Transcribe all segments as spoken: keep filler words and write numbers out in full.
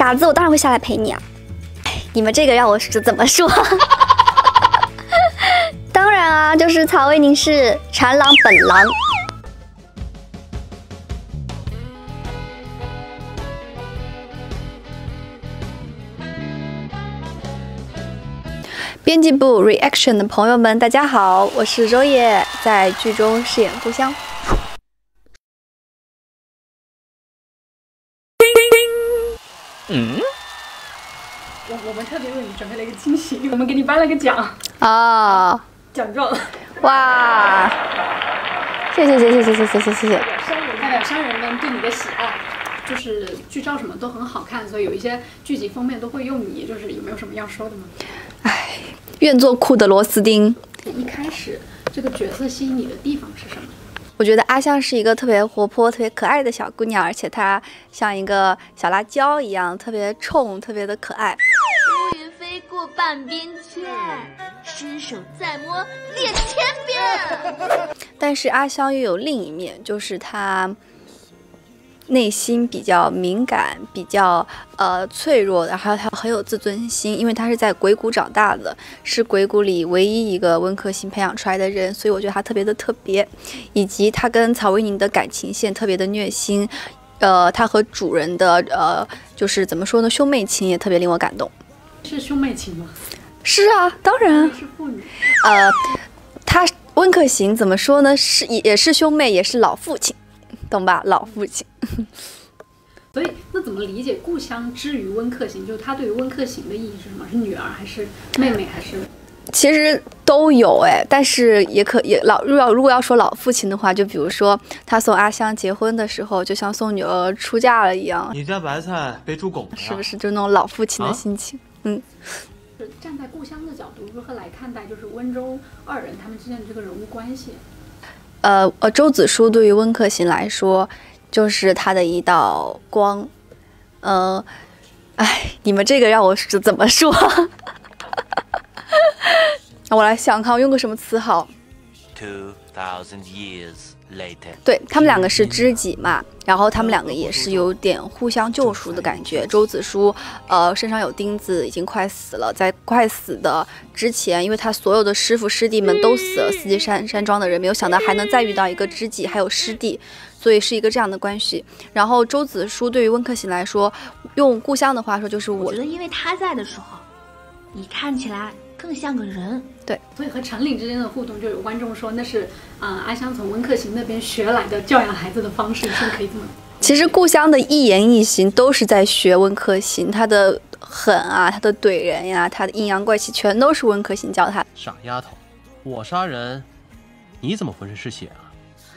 傻子，我当然会下来陪你啊！你们这个让我是怎么说？当然啊，就是曹魏宁是豺狼本狼。编辑部 Reaction 的朋友们，大家好，我是周也，在剧中饰演故乡。 嗯，我我们特别为你准备了一个惊喜，我们给你颁了个奖啊、哦， 奖状。 哇，谢谢谢谢谢谢谢谢谢谢。 商人代表商人们对你的喜爱，就是剧照什么都很好看，所以有一些剧集封面都会用你，就是有没有什么要说的吗？ 唉，愿做酷的螺丝钉。 一开始这个角色吸引你的地方是什么？ 我觉得阿香是一个特别活泼、特别可爱的小姑娘，而且她像一个小辣椒一样，特别冲，特别的可爱。 乌云飞过半边天，伸手再摸裂千边。 但是阿香又有另一面，就是她内心比较敏感，比较呃脆弱，然后她很有自尊心，因为她是在鬼谷长大的，是鬼谷里唯一一个温客行培养出来的人，所以我觉得她特别的特别，以及她跟曹魏宁的感情线特别的虐心，呃，她和主人的呃就是怎么说呢，兄妹情也特别令我感动。 是兄妹情吗？ 是啊，当然。 是父女。 呃，他温客行怎么说呢？是也是兄妹，也是老父亲。懂吧，老父亲。 所以那怎么理解故乡之于温客行？就是他对于温客行的意义是什么？是女儿还是妹妹还是？ 其实都有哎，但是也可也老如果如果要说老父亲的话，就比如说他送阿香结婚的时候，就像送女儿出嫁了一样。 你家白菜被猪拱了， 是不是就那种老父亲的心情？啊、嗯。 站在故乡的角度，如何来看待就是温周二人他们之间的这个人物关系？ 呃呃，周子舒对于温客行来说，就是他的一道光。呃，哎，你们这个让我是怎么说？我来想看，我用个什么词好 ？Two thousand years later， 对他们两个是知己嘛，然后他们两个也是有点互相救赎的感觉。周子舒，呃，身上有钉子，已经快死了，在快死的之前，因为他所有的师傅师弟们都死了，四季山山庄的人没有想到还能再遇到一个知己，还有师弟，所以是一个这样的关系。然后周子舒对于温客行来说，用故乡的话说，就是我我觉得因为他在的时候，你看起来更像个人。 对， 所以和陈岭之间的互动，就有观众说那是啊、呃、阿香从温客行那边学来的教养孩子的方式，是不是可以这么？ 其实故乡的一言一行都是在学温客行，他的狠啊，他的怼人呀、啊，他的阴阳怪气，全都是温客行教他。 傻丫头，我杀人，你怎么浑身是血啊？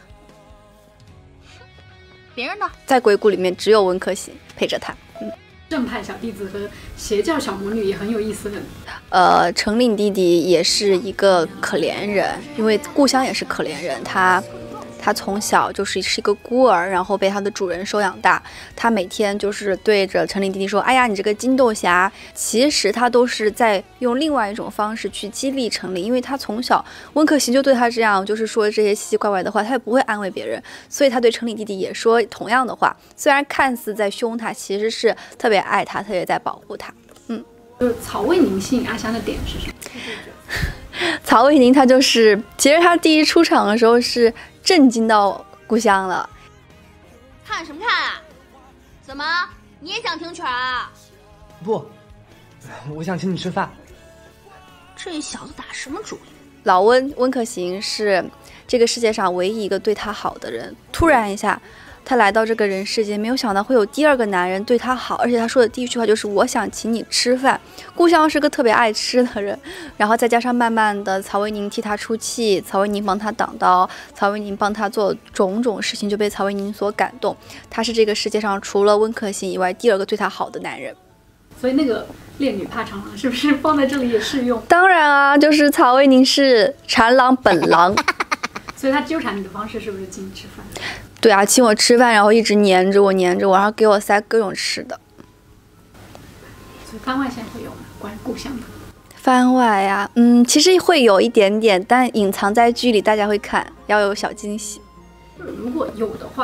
别人呢？ 在鬼谷里面只有温客行陪着他。嗯。 正派小弟子和邪教小魔女也很有意思的。 呃，程岭弟弟也是一个可怜人，因为故乡也是可怜人，他他从小就是是一个孤儿，然后被他的主人收养大。他每天就是对着程岭弟弟说：“哎呀，你这个金豆侠。”其实他都是在用另外一种方式去激励程岭，因为他从小温客行就对他这样，就是说这些奇奇怪怪的话，他也不会安慰别人，所以他对程岭弟弟也说同样的话。虽然看似在凶他，其实是特别爱他，特别在保护他。嗯。 就是曹魏宁吸引阿香的点是什么？ 曹魏宁他就是，其实他第一出场的时候是震惊到故乡了。 看什么看啊？怎么你也想听曲啊？ 不，我想请你吃饭。 这小子打什么主意？ 老温温客行是这个世界上唯一一个对他好的人，突然一下。他来到这个人世间，没有想到会有第二个男人对他好，而且他说的第一句话就是我想请你吃饭。故乡是个特别爱吃的人，然后再加上慢慢的曹魏宁替他出气，曹魏宁帮他挡刀，曹魏宁帮他做种种事情，就被曹魏宁所感动。他是这个世界上除了温客行以外第二个对他好的男人。 所以那个烈女怕长狼是不是放在这里也适用？ 当然啊，就是曹魏宁是豺狼本狼。 所以他纠缠你的方式是不是请你吃饭？ 对啊，请我吃饭，然后一直黏着我，黏着我，然后给我塞各种吃的。 所以番外线会有吗？关于故乡的番外呀、啊，嗯，其实会有一点点，但隐藏在剧里，大家会看，要有小惊喜。 如果有的话，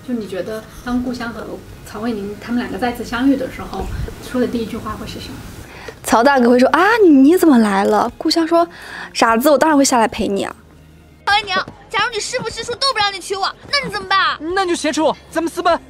就你觉得当顾湘和曹卫宁他们两个再次相遇的时候，说的第一句话会是什么？ 曹大哥会说啊，你你怎么来了？顾湘说，傻子，我当然会下来陪你啊。 曹卫宁，假如你师父师叔都不让你娶我，那你怎么办？ 那你就协助咱们私奔。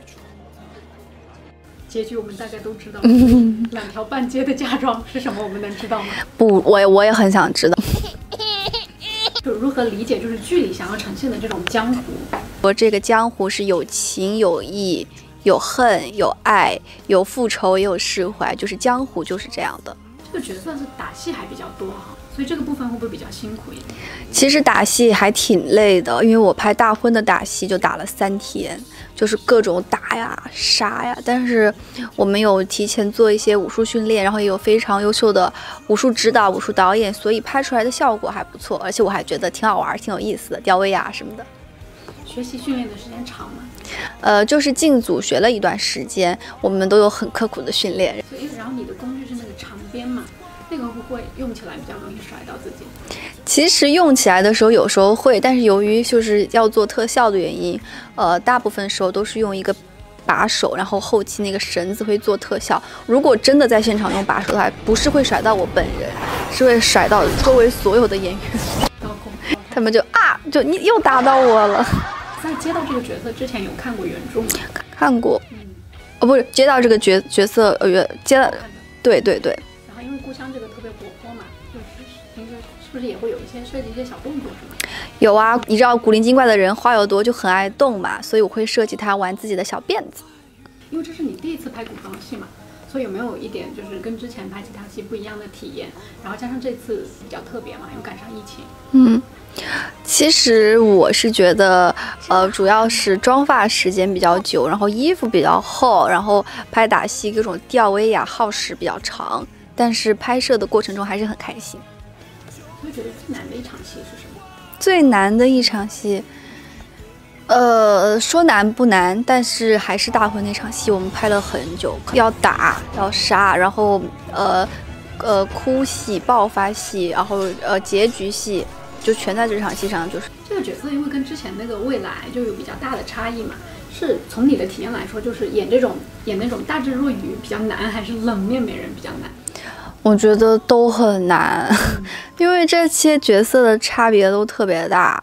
结局我们大概都知道，两条半街的嫁妆是什么？我们能知道吗？ 不，我也我也很想知道。 就如何理解就是剧里想要呈现的这种江湖？ 说这个江湖是有情有义，有恨有爱，有复仇也有释怀，就是江湖就是这样的。 这个角色是打戏还比较多哈，所以这个部分会不会比较辛苦一点？ 其实打戏还挺累的，因为我拍大婚的打戏就打了三天，就是各种打呀杀呀。但是我们有提前做一些武术训练，然后也有非常优秀的武术指导、武术导演，所以拍出来的效果还不错，而且我还觉得挺好玩、挺有意思的，吊威亚什么的。 学习训练的时间长吗？ 呃，就是进组学了一段时间，我们都有很刻苦的训练。 所以，然后你的工具是那个长鞭嘛，那个会不会用起来比较容易甩到自己？ 其实用起来的时候有时候会，但是由于就是要做特效的原因，呃，大部分时候都是用一个把手，然后后期那个绳子会做特效。如果真的在现场用把手的话，不是会甩到我本人，是会甩到周围所有的演员，他们就啊，就你又打到我了。 在接到这个角色之前有看过原著吗？ 看过， 嗯， 哦，不是接到这个角角色，呃，接到，对对对。 然后因为顾湘这个特别活泼嘛，就是平时是不是也会有一些设计一些小动作是吗？ 有啊，你知道古灵精怪的人话又多，就很爱动嘛，所以我会设计他玩自己的小辫子。 因为这是你第一次拍古装戏嘛，所以有没有一点就是跟之前拍其他戏不一样的体验？然后加上这次比较特别嘛，又赶上疫情， 嗯。其实我是觉得，呃，主要是妆发时间比较久，然后衣服比较厚，然后拍打戏各种吊威亚耗时比较长，但是拍摄的过程中还是很开心。 所以觉得最难的一场戏是什么？ 最难的一场戏，呃，说难不难，但是还是大婚那场戏，我们拍了很久，要打要杀，然后呃呃哭戏、爆发戏，然后呃结局戏。就全在这场戏上，就是这个角色，因为跟之前那个未来就有比较大的差异嘛。是从你的体验来说，就是演这种演那种大智若愚比较难，还是冷面美人比较难？ 我觉得都很难，嗯、因为这些角色的差别都特别大。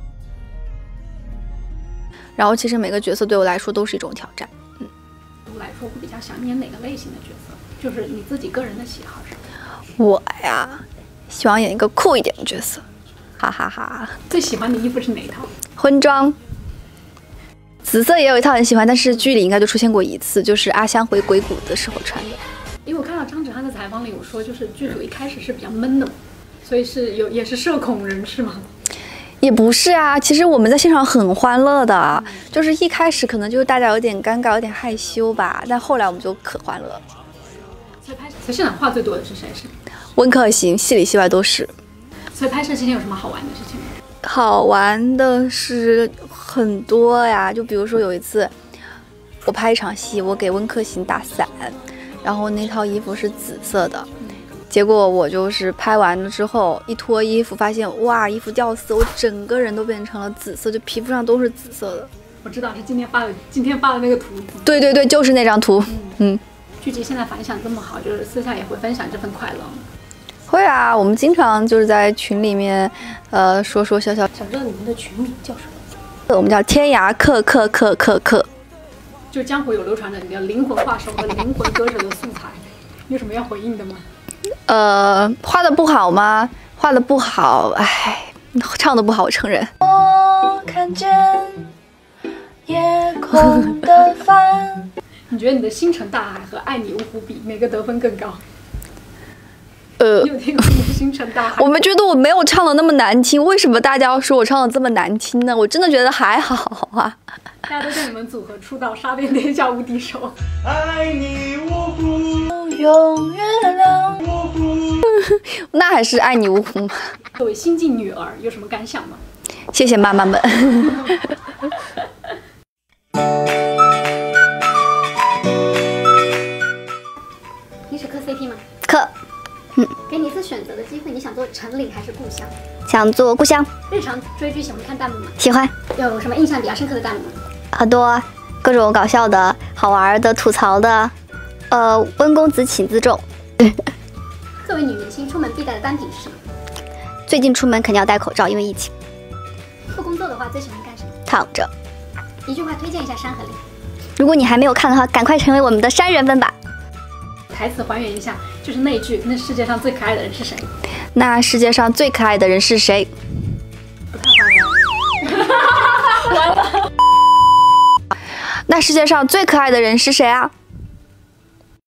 然后其实每个角色对我来说都是一种挑战。嗯， 对我来说会比较想演哪个类型的角色？就是你自己个人的喜好是？ 我呀，希望演一个酷一点的角色。哈哈哈！ 最喜欢的衣服是哪一套？ 婚装，紫色也有一套很喜欢，但是剧里应该就出现过一次，就是阿香回鬼谷的时候穿的。 因为我看到张芷涵的采访里有说，就是剧组一开始是比较闷的，所以是有也是社恐人士吗？ 也不是啊，其实我们在现场很欢乐的，嗯、就是一开始可能就是大家有点尴尬，有点害羞吧，但后来我们就可欢乐了。 所以拍，所以现场话最多的是谁？是温客行，戏里戏外都是。 所以拍摄期间有什么好玩的事情吗？ 好玩的是很多呀，就比如说有一次我拍一场戏，我给温客行打伞，然后那套衣服是紫色的，结果我就是拍完了之后一脱衣服，发现哇，衣服掉色，我整个人都变成了紫色，就皮肤上都是紫色的。 我知道是今天发的，今天发的那个图。 对对对，就是那张图。嗯，嗯剧集现在反响这么好，就是私下也会分享这份快乐。 会啊，我们经常就是在群里面，呃，说说笑笑。 想知道你们的群名叫什么？ 我们叫天涯客客客客客。 就江湖有流传着你的灵魂画手和灵魂歌者的素材，有什么要回应的吗？ 呃，画的不好吗？画的不好，唉，唱的不好，我承认。 我看见夜空的帆。 你觉得你的星辰大海和爱你芜湖比，哪个得分更高？ 呃， 你有听过你的星辰大海？ 我们觉得我没有唱的那么难听，为什么大家要说我唱的这么难听呢？我真的觉得还好啊。 大家都叫你们组合出道，杀遍天下无敌手。 爱你芜湖，永远亮芜湖。 那还是爱你芜湖吗？ 作为新晋女儿，有什么感想吗？ 谢谢妈妈们。 你是磕 C P 吗？ 磕。 嗯，给你一次选择的机会，你想做陈琳还是顾湘？ 想做顾湘。 日常追剧喜欢看弹幕吗？ 喜欢。 有什么印象比较深刻的弹幕吗？ 好多。 各种搞笑的、好玩的、吐槽的。呃，温公子请自重。 作为女明星，出门必带的单品是什么？ 最近出门肯定要戴口罩，因为疫情。 不工作的话，最喜欢干什么？ 躺着。 一句话推荐一下《山河令》。 如果你还没有看的话，赶快成为我们的山人们吧。 台词还原一下，就是那句“那世界上最可爱的人是谁”？ 那世界上最可爱的人是谁？ 不太还原。完了。 那世界上最可爱的人是谁啊？